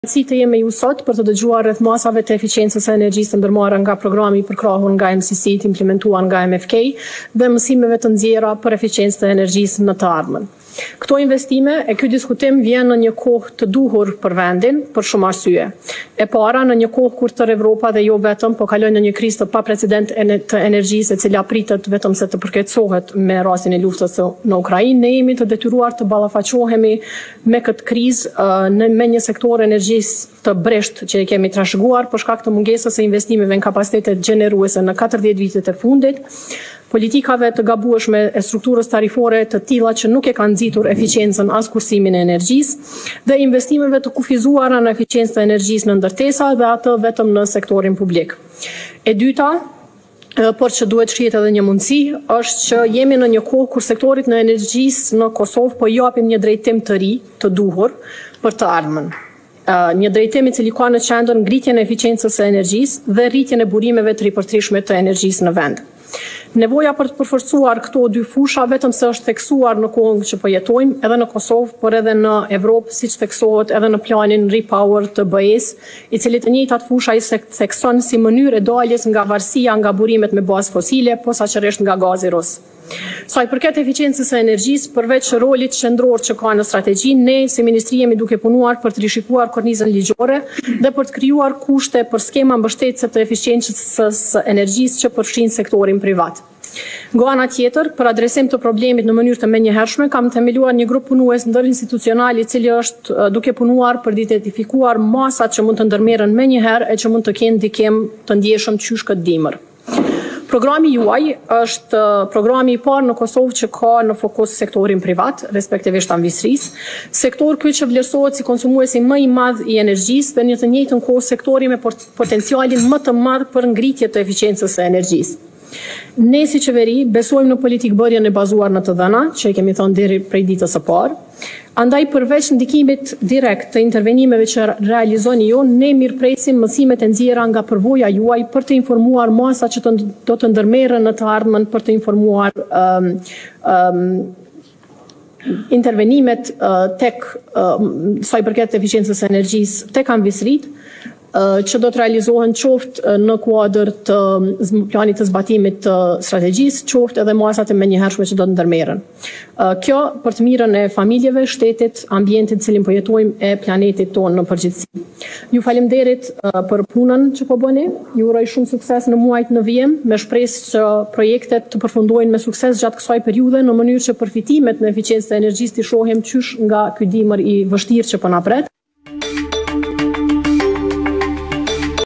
Si të jemi ju sot për të dëgjuar rreth masave të eficiencës së energjisë të ndërmarra nga programi i përkrahur nga MCC të implementuar nga MFK dhe mësimeve të nxjerra për eficiencën e energjisë në të ardhmen. Këto investime e ky diskutim vjen në një kohë të duhur për vendin për shumë arsye. E para, në një kohë kur tërë Evropa dhe jo vetëm po kalojnë në një krizë të paprecedent të energjisë, e cila pritet vetëm se të përkeçohet me rastin e luftës në Ukrainë, ne jemi të detyruar të ballafaqohemi me këtë krizë me një sektor energjisë të bresht që e kemi trashëguar për shkak të mungesës së investimeve në kapacitete gjeneruese në 40 vitet e fundit, politikave të gabueshme e strukturës tarifore të tilla që nuk e kanë nxitur eficiencën as kursimin e energjisë dhe investimeve të kufizuara në eficiencën e energjisë në ndërtesa dhe atë vetëm në sektorin publik. E dyta, por që duhet shihet edhe një mundësi, është që jemi në një kohë kur sektorit në energjisë në Kosovë po japim një drejtim të ri, të duhur për të ardhmen. Një drejtim i cili ka në qendër ngritjen e eficiencës së energjisë dhe rritjen e burimeve të ripërtërishme të energjisë në vend. Nevoja për të përforcuar këto dy fusha vetëm se është theksuar në kohën që po jetojmë edhe në Kosovë, por edhe në Evropë, siç theksohet edhe në planin Repower të BE-s, i cili të njëjtat fusha i thekson si mënyrë e daljes nga varësia nga burimet me bazë fosile, posaçërisht nga gazi rus. Sa i përket eficiencës së energjisë, përveç rolit qendror që ka në strategji, ne si Ministri jemi duke punuar për të rishikuar kornizën ligjore dhe për të krijuar kushte për skema mbështetëse të eficiencës së energjisë që përfshin sektorin privat. Nga ana tjetër, për adresim të problemit në mënyrë të menjëhershme, kam themeluar një grup punues ndërinstitucional i cili është duke punuar për të identifikuar masat që mund të ndërmerren menjëherë e që mund të kenë ndikim të ndjeshëm qysh këtë dimër. Programi juaj është programi i parë në Kosovë që ka në fokus sektorin privat, respektivisht anvisrisë, sektor ky që vlerësohet si konsumuesi më i madh i energjisë dhe në të njëjtën kohë sektori me potencialin më të madh për ngritje të eficiencës së energjisë. Ne si qeveri besojmë në politikë bërjen e bazuar në të dhëna, që e kemi thënë deri prej ditës së parë. Andaj përveç ndikimit direkt të intervenimeve që realizoni ju, ne mirëpresim mësimet e nxjerra nga përvoja juaj për të informuar masa që do të ndërmerren në të ardhmen, për të informuar intervenimet tek sa i përket eficiencës së energjisë tek anvisritë, që do të realizohen qoftë në kuadër të planit të zbatimit të strategjisë, qoftë edhe masat e menjëhershme që do të ndërmerren. Kjo për të mirën e familjeve, shtetit, ambientit në cilin po jetojmë e planetit tonë në përgjithësi. Ju faleminderit për punën që po bëni. Ju uroj shumë sukses në muajt në vijim, me shpresë që projektet të përfundojnë me sukses gjatë kësaj periudhe në mënyrë që përfitimet në eficiencën e energjisë të shohim qysh nga ky dimër i vështirë që po na pret.